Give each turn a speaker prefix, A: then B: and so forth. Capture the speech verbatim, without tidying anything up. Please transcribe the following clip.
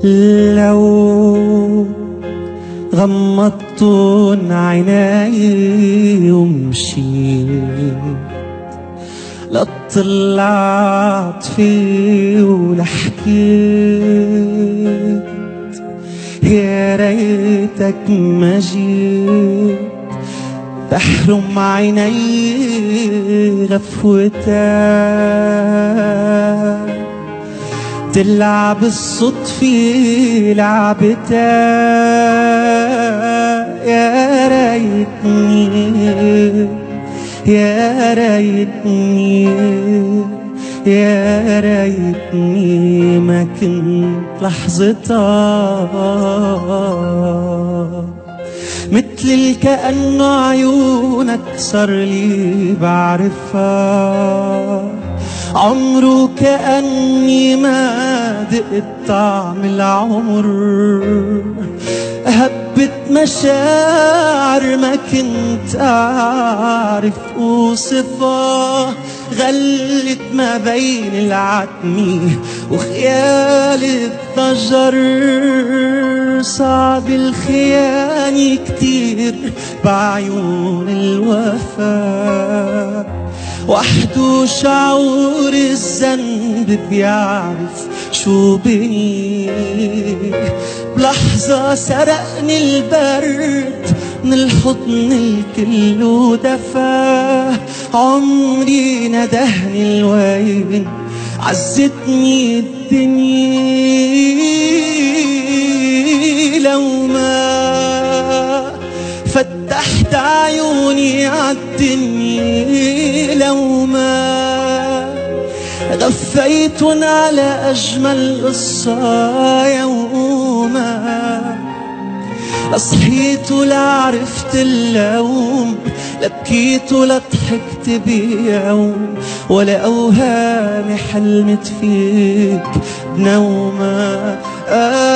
A: لو غمضتن عيناي ومشيت لا طلعت فيه ولا حكيت، يا ريتك ما جيت تحرم عيني غفوتك، تلعب الصدفة لعبتك. يا ريتني يا ريتني يا ريتني ما كنت لحظتها، مثل كأنه عيونك صار لي بعرفها، عمره كأني ما دقت طعم العمر، هبت مشاعر ما كنت أعرف أوصفها، غلت ما بين العتمة وخيال الضجر. صعب الخيانة كتير بعيون الوفا، وحده شعور الذنب بيعرف شو بني، بلحظة سرقني البرد من الحضن الكل ودفا، عمري ندهني الوين عزتني الدنيا، لو ما فتحت عيوني عالدنيا، لو ما غفيتن على أجمل قصة يوما، لصحيت ولا عرفت اللوم، لبكيت ولا ضحكت بيوم، ولا أوهامي حلمت فيك بنومة.